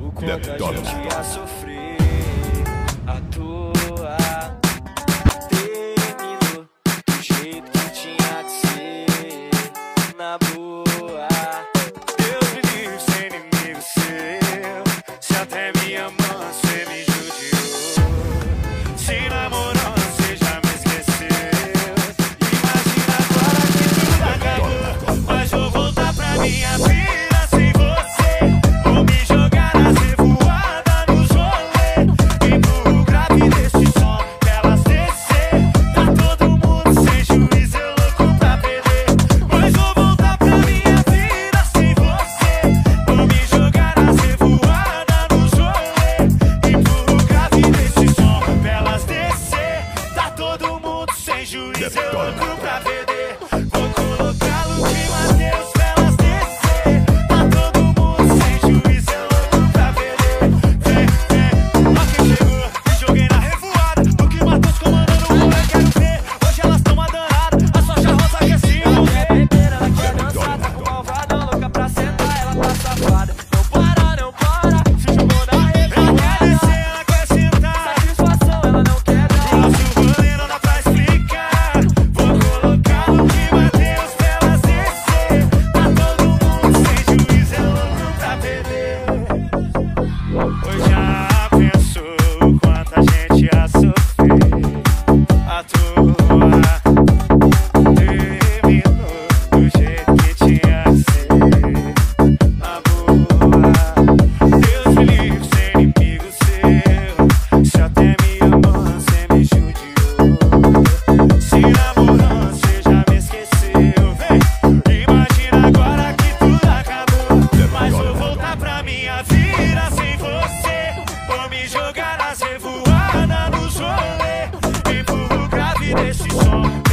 o quanto a gente ia sofrer à toa. Terminou do jeito que tinha que ser, na boa. Deus me livre sem inimigo seu. Se até minha mãe cê me judiou. Se namorou, cê já me esqueceu. Imagina agora que tudo acabou, mas vou voltar pra minha vida. Sem juízo eu louco pra perder. Vou colocar Luke Matheus pra elas descer. Tá todo mundo sem juízo eu louco pra perder. Vem, vem, ó quem chegou. Me joguei na revoada. Luke Matheus comandando o rolê, quero ver. Hoje elas tão adanadas, a sua charrosa aqui assim. Ela quer beber, ela quer dançar. Tá com malvadão, louca pra sentar. Ela tá safada, não para, não para. Se jogou na revoada. Ela quer descer, ela quer sentar. Satisfação ela não quer dar. Nosso rolê não dá pra explicar. Hoje já pensou o quanto a gente ia sofrer à toa. Terminou do jeito que tinha que ser, na boa. Deus me livre sem inimigo seu. Se até minha mãe cê me judiou. Se namorou, cê já me esqueceu. Vem, imagina agora que tudo acabou, mas vou voltar pra minha vida sem você. Vou me jogar nas revoadas, nos rolê. Empurro o grave desse som.